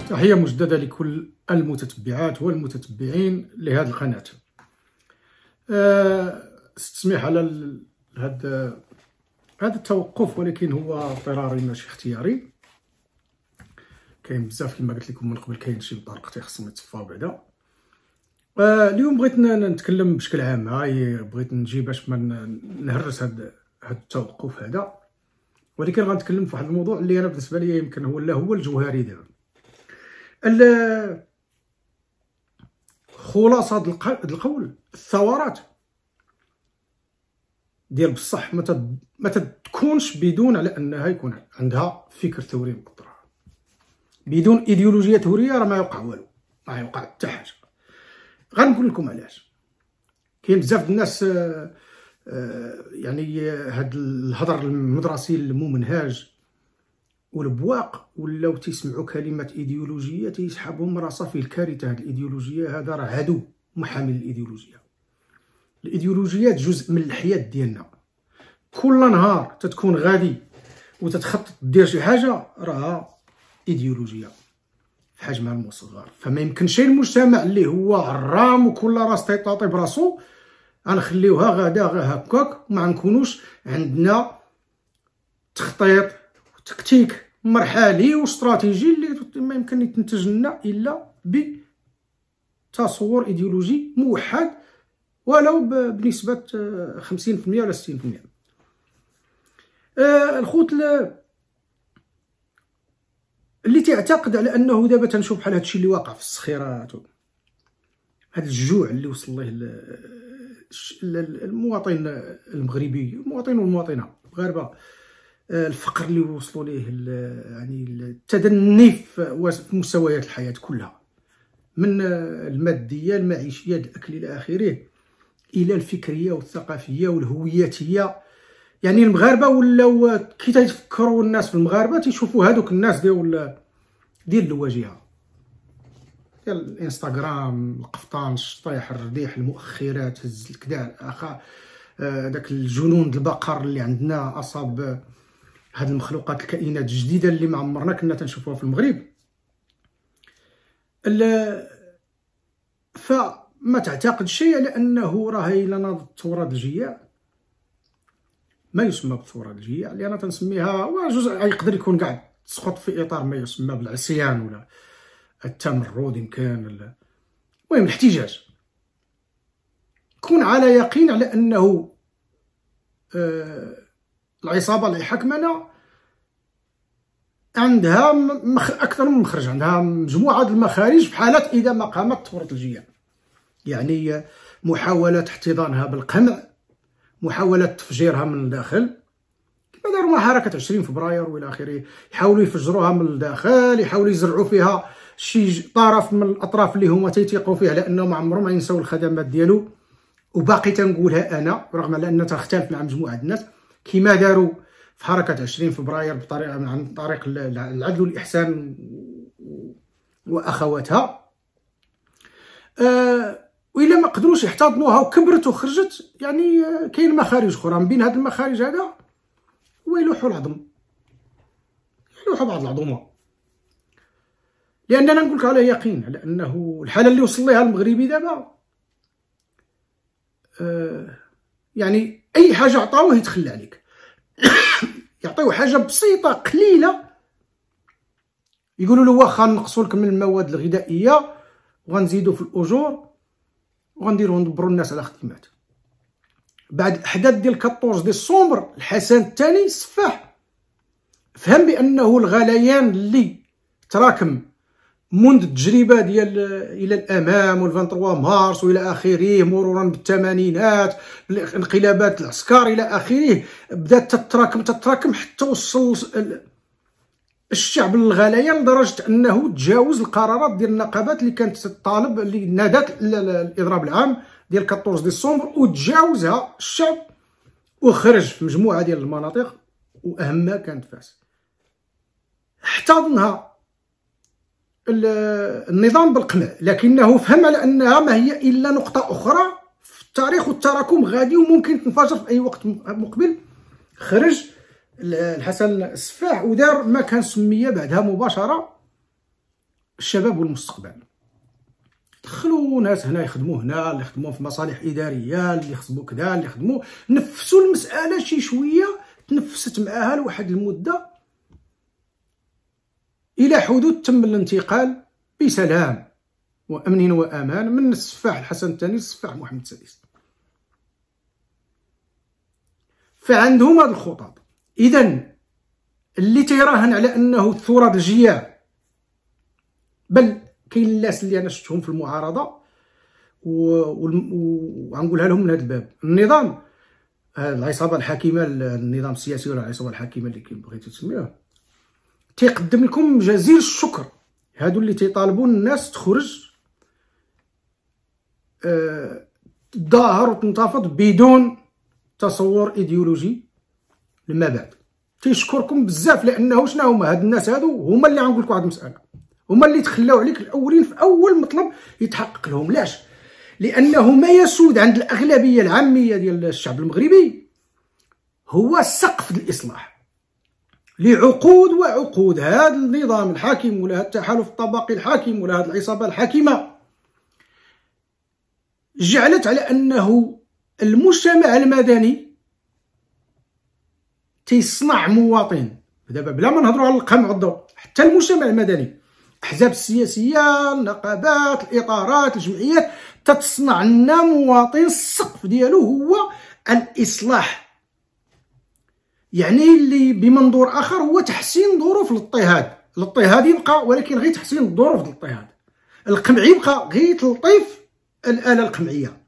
تحية مجددة لكل المتتبعات والمتتبعين لهذه القناة. استسمح على هذا التوقف، ولكن هو اضطراري ماشي اختياري. كاين بزاف كما قلت لكم من قبل، كاين شي طرق خصهم يتصفاو بعدا. اليوم بغيت نتكلم بشكل عام، بغيت نجي باش ما نهرس هذا التوقف هذا، ولكن غنتكلم في واحد الموضوع اللي انا بالنسبه لي يمكن هو الجوهري دابا. خلاصة هذا القول، الثورات ديال بصح ما تكونش بدون على انها يكون عندها فكر ثوري مقطع. بدون ايديولوجيه ثوريه راه ما يوقع والو، ما يوقع حتى حاجه. غنقول لكم علاش. كاين بزاف الناس يعني هاد الهضر المدرسي الممنهج والبواق ولاو تيسمعوا كلمات ايديولوجيه تيسحبهم راسها فيه الكارثه. هاد الايديولوجيه هذا راه عدو محامي للايديولوجيه. الايديولوجيات جزء من الحياه ديالنا. كل نهار تتكون غادي وتتخطط دير شي حاجه راها ايديولوجيه في حجمها المصغر. فما يمكنش المجتمع اللي هو عرام وكل راس تيطاطي براسو غنخليوها غادا غير هكاك، وما نكونوش عندنا تخطيط وتكتيك مرحلي واستراتيجي اللي ما يمكن يتنتج لنا الا بتصور ايديولوجي موحد ولو بنسبه 50% ولا 60%. الخوت اللي تعتقد على انه دابا تنشوف بحال هادشي اللي واقع في السخيرات، هاد الجوع اللي وصل ليه المواطن المغربي، المواطن والمواطنه المغاربه، الفقر اللي وصلوا ليه، يعني التدني في مستويات الحياه كلها، من الماديه المعيشيه الاكل الى اخره، الى الفكريه والثقافيه والهوياتيه. يعني المغاربه ولاو كي تيفكروا الناس في المغاربه تيشوفوا هذوك الناس ديال الواجهه، ديال الانستغرام، القفطان، الشطيح، الرديح، المؤخرات، هز الكدار، اخا داك الجنون البقر اللي عندنا اصاب هاد المخلوقات، الكائنات الجديده اللي ما عمرنا كنا تنشوفوها في المغرب. فما تعتقد شيء على انه راه الا ناضت الثوره ديال الجياع، ما يسمى بالثوره ديال الجياع اللي انا تنسميها، وجزء يقدر يكون كاع تسقط في اطار ما يسمى بالعصيان ولا التمرد يمكن، المهم الاحتجاج. كون على يقين على انه العصابه اللي حكمنا عندها اكثر من مخرج، عندها مجموعه المخارج في حالات اذا ما قامت ثوره الجياع. يعني محاوله احتضانها بالقمع، محاوله تفجيرها من الداخل كما داروا مع حركه 20 فبراير والى اخره. يحاولوا يفجروها من الداخل، يحاولوا يزرعوا فيها شي طرف من الاطراف اللي هما تيثيقوا فيه على انه ما عمرهم ما ينساو الخدمات ديالو. وباقي تنقولها انا رغم على ان تختلف مع مجموعه الناس، كما داروا في حركه 20 فبراير بطريقه عن طريق العدل والاحسان واخواتها. وإلا ما قدروش يحتضنوها وكبرت وخرجت، يعني كاين مخارج اخرى. من بين هاد المخارج هذا هو يلوحوا العظم، يلوحوا بعض العظومه. لاننا نقول لك على يقين على انه الحاله اللي وصل ليها المغربي دابا، يعني اي حاجه عطاوه يتخلى عليك. يعطيوه حاجه بسيطه قليله يقولوا له واخا نقصوا لك من المواد الغذائيه وغنزيدوا في الاجور وغنديروا ندبروا الناس على خدمات. بعد الاحداث ديال 14 ديسمبر الحسن الثاني السفاح فهم بانه الغليان اللي تراكم منذ التجربه ديال الى الامام وال23 مارس والى اخره، مرورا بالثمانينات، الانقلابات العسكر الى اخره، بدات تتراكم حتى وصل الشعب للغليان لدرجه انه تجاوز القرارات ديال النقابات اللي كانت تطالب، اللي نادت الاضراب العام ديال 14 ديسمبر، وتجاوزها الشعب وخرج في مجموعه ديال المناطق، واهمها كانت فاس. احتضنها النظام بالقمع، لكنه فهم على انها ما هي الا نقطه اخرى في التاريخ، والتراكم غادي وممكن تنفجر في اي وقت مقبل. خرج الحسن السفاح ودار ما كان سميه بعدها مباشره الشباب والمستقبل. دخلوا ناس هنا يخدموا هنا، اللي يخدموا في مصالح اداريه، اللي يخدموا كذا، اللي يخدموا، نفسوا المساله شي شويه، تنفست معاها لواحد المده الى حدود تم الانتقال بسلام وامن وامان من السفاح الحسن الثاني للسفاح محمد السادس. فعندهم هذه الخطط. اذا اللي تيراهن على انه الثوره د الجياع، بل كاين الناس اللي انا شفتهم في المعارضه وغنقولها لهم من هذا الباب، النظام، العصابه الحاكمه، النظام السياسي ولا العصابه الحاكمه اللي بغيتو تسميوها، تيقدم لكم جزيل الشكر. هادو اللي تيطالبوا الناس تخرج تظاهر وتنتفض بدون تصور ايديولوجي لما بعد. تيشكركم بزاف، لانه شنو هما هاد الناس؟ هادو هما اللي غنقول لكم واحد المساله، هما اللي تخلاو عليك الاولين في اول مطلب يتحقق لهم. لاش؟ لانه ما يسود عند الاغلبيه العاميه ديال الشعب المغربي هو سقف الاصلاح لعقود وعقود. هذا النظام الحاكم ولا هذا التحالف الطبقي الحاكم ولا هذه العصابه الحاكمه جعلت على انه المجتمع المدني تيصنع مواطن. دابا بلا ما نهضروا على القمع والضوء، حتى المجتمع المدني، الاحزاب السياسيه، النقابات، الاطارات، الجمعيات، تتصنع لنا مواطن السقف ديالو هو الاصلاح. يعني اللي بمنظور اخر هو تحسين ظروف الاضطهاد. الاضطهاد يبقى، ولكن غير تحسين الظروف ديال الاضطهاد. القمع يبقى غير تلطيف الاله القمعيه.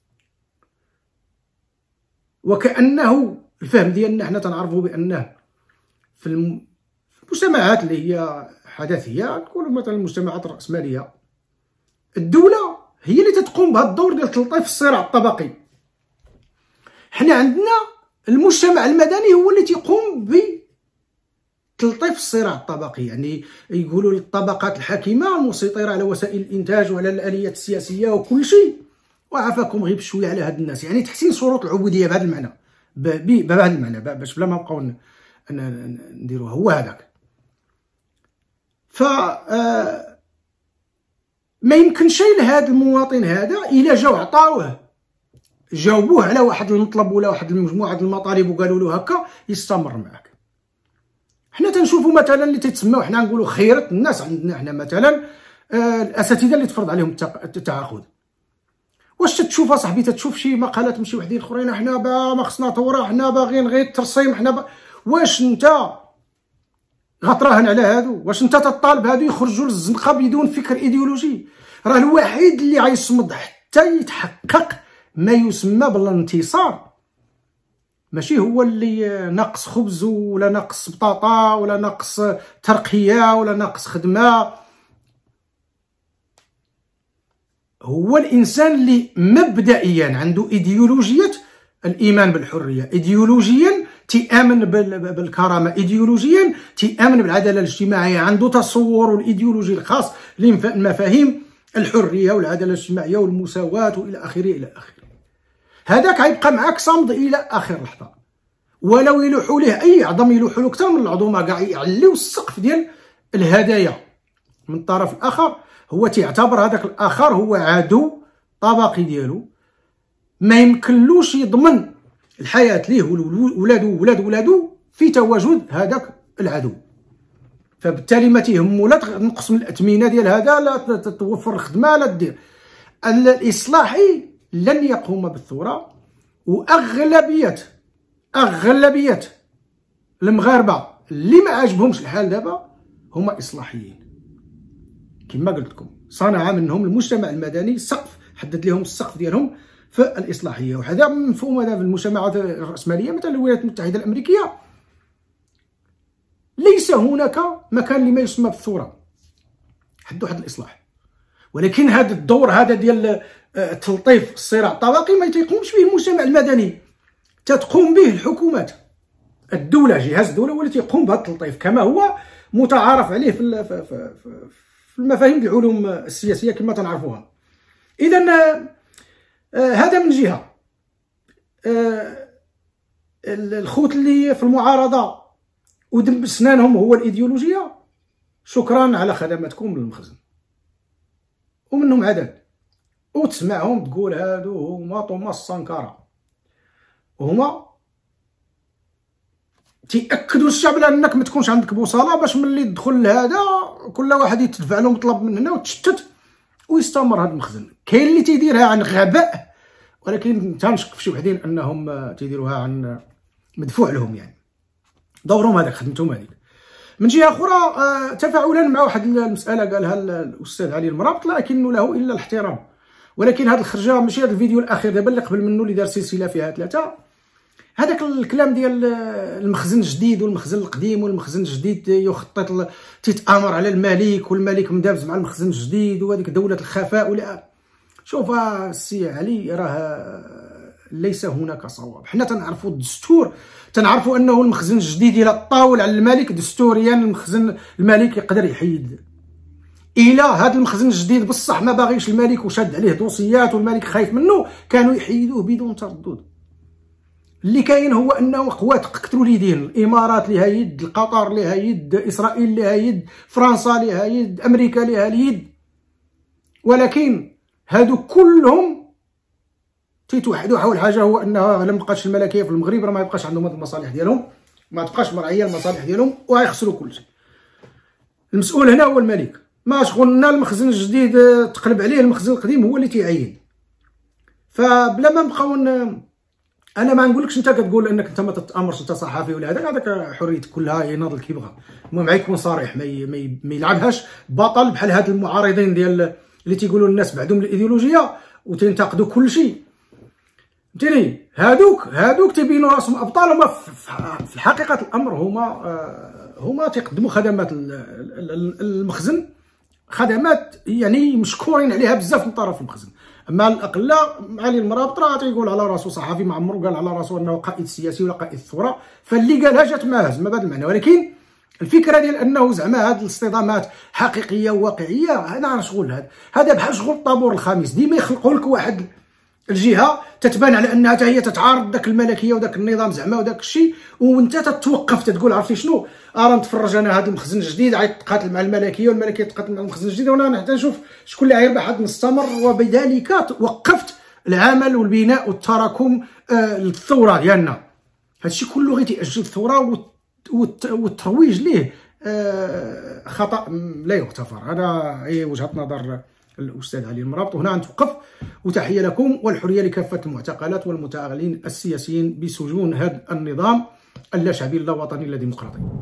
وكانه الفهم ديالنا حنا تنعرفوا بانه في المجتمعات اللي هي حداثيه، نقولوا مثلا المجتمعات الراسماليه، الدوله هي اللي تتقوم بهذا الدور ديال تلطيف الصراع الطبقي. حنا عندنا المجتمع المدني هو اللي تيقوم بتلطيف الصراع الطبقي. يعني يقولوا للطبقات الحاكمه المسيطره على وسائل الانتاج وعلى الاليات السياسيه وكل شيء، وعافاكم غير بشويه على هاد الناس. يعني تحسين شروط العبوديه بهذا المعنى، بهذا المعنى، باش بلا ما نبقاو نديروها هو هذاك. ف ما يمكنش لهذا المواطن هذا الا جاو عطاوه، جاوبوه على واحد المطلب ولا واحد المجموعه ديال المطالب وقالوا له هكا، يستمر معك. حنا تنشوفوا مثلا اللي تيتسموا حنا نقولوا خيرة الناس عندنا حنا مثلا الاساتذه اللي تفرض عليهم التعاقد. واش تشوف اصاحبي؟ تشوف شي مقالات من شي وحدين اخرين، حنا ما خصنا ثوره، حنا باغيين غير الترسيم، حنا واش انت غتراهن على هادو؟ واش انت تطالب هادو يخرجوا للزنقه بدون فكر ايديولوجي؟ راه الوحيد اللي غيصمد حتى يتحقق ما يسمى بالانتصار، ماشي هو اللي ناقص خبز ولا ناقص بطاطا ولا ناقص ترقيه ولا ناقص خدمه، هو الانسان اللي مبدئيا عنده ايديولوجيه الايمان بالحريه، ايديولوجيا تيامن بالكرامه، ايديولوجيا تيامن بالعداله الاجتماعيه، عنده تصور الايديولوجي الخاص لمفاهيم الحريه والعداله الاجتماعيه والمساواه والى اخره الى اخره. هذاك غيبقى معاك صامد الى اخر لحظه، ولو يلوحوا ليه اي عظم، يلوحوا له اكثر من العظومه كاع، يعليو السقف ديال الهدايا. من الطرف الاخر هو تيعتبر هذاك الاخر هو عدو طبقي ديالو، ما يمكنلوش يضمن الحياه ليه ولادو في تواجد هذاك العدو. فبالتالي ما تيهمو لا تنقص من الاثمنه ديال هذا، لا توفر الخدمه، لا دير. الاصلاحي لن يقوم بالثوره، واغلبيه المغاربه اللي ما عاجبهمش الحال دابا هما اصلاحيين. كما قلت لكم صنع منهم المجتمع المدني سقف، حدد لهم السقف ديالهم في الاصلاحيه. وهذا مفهوم هذا في المجتمعات الراسماليه، مثلا الولايات المتحده الامريكيه ليس هناك مكان لما يسمى بالثوره، حد واحد الاصلاح. ولكن هذا الدور هذا ديال تلطيف الصراع الطبقي ما تيقومش به المجتمع المدني، تتقوم به الحكومات. الدوله، جهاز الدوله هو اللي تيقوم بهذا التلطيف، كما هو متعارف عليه في المفاهيم العلوم السياسيه كما تنعرفوها. اذا هذا من جهه. الخوت اللي في المعارضه ودب سنانهم هو الايديولوجيه، شكرا على خدماتكم للمخزن. ومنهم عدد وتسمعهم تقول هادو هما طوماس سانكارا، وهما تيأكدوا الشعب على انك ما تكونش عندك بوصله باش ملي تدخل لهذا كل واحد يتدفع له مطلب من هنا وتشتت ويستمر هذا المخزن. كاين اللي تيديرها عن غباء، ولكن تنشك في شي وحدين انهم تيديروها عن مدفوع لهم، يعني دورهم هذاك، خدمتهم هذيك. من جهه اخرى تفاعلا مع واحد المساله قالها الاستاذ علي المرابط، لكن له الا الاحترام. ولكن هذه الخرجه ماشي هذا الفيديو الاخير دابا اللي قبل منه اللي دار سلسله فيها 3، هذاك الكلام ديال المخزن الجديد والمخزن القديم والمخزن الجديد يخطط تتامر على الملك والملك مدابز مع المخزن الجديد وهذيك دوله الخفاء ولا. شوف السي علي، راه ليس هناك صواب. حنا تنعرفوا الدستور، تنعرفوا انه المخزن الجديد الى طاول على الملك دستوريا، المخزن الملك يقدر يحيد. الى هذا المخزن الجديد بصح ما باغيش الملك وشاد عليه دوسيات والملك خايف منه، كانوا يحيدوه بدون تردد. اللي كاين هو انه قوات قتلوا اليدين، الامارات لها يد، القطر لها يد، اسرائيل لها يد، فرنسا لها يد، امريكا لها اليد، ولكن هادو كلهم تيتوحدوا حول حاجه، هو انها لما بقاش الملكيه في المغرب راه ما يبقاش عندهم هاد المصالح ديالهم، ما تبقاش مرعيه المصالح ديالهم وغيخسروا كلشي. المسؤول هنا هو الملك، ما شغلنا المخزن الجديد تقلب عليه، المخزن القديم هو اللي تيعين. فبلا ما نبقاو انا ما نقولكش انت كتقول انك انت ما تتامرش انت صحفي ولا هذاك حريتك كلها، يناضل كيبغى، المهم يكون صريح، ما يلعبهاش بطل بحال هاد المعارضين ديال اللي تيقولوا الناس بعدهم الايديولوجيه وتنتقدوا كل شيء. فهمتيني؟ هادوك تيبينوا راسهم ابطال، هما في حقيقه الامر هما تيقدموا خدمات المخزن، خدمات يعني مشكورين عليها بزاف من طرف المخزن. اما الاقلاء علي المرابط راه تيقول على راسو صحفي، ما عمرو قال على راسو انه قائد سياسي ولا قائد الثوره، فاللي قالها جات معاه زعما بهذا المعنى. ولكن الفكره ديال انه زعما هاد الاصطدامات حقيقيه وواقعيه، هذا شغل هذا بحال شغل الطابور الخامس، ديما يخلقوا لك واحد الجهه تتبان على انها حتى هي تتعارض داك الملكيه وداك النظام زعما وداك الشيء، وانت تتوقف تتقول عرفتي شنو، نتفرج انا هذا المخزن الجديد عاد تقاتل مع الملكيه والملكيه تقاتل مع المخزن الجديد، وانا حتى نشوف شكون اللي غيربح هذا نستمر. وبذلك وقفت العمل والبناء والتراكم للثوره ديالنا. هادشي كله غير تيأجل الثوره والترويج ليه خطأ لا يغتفر. هذا هي وجهه نظر الأستاذ علي المرابط. وهنا نتوقف، وتحية لكم والحرية لكافة المعتقلات والمتعاقلين السياسيين بسجون هذا النظام اللاشعبي اللا وطني اللا ديمقراطي.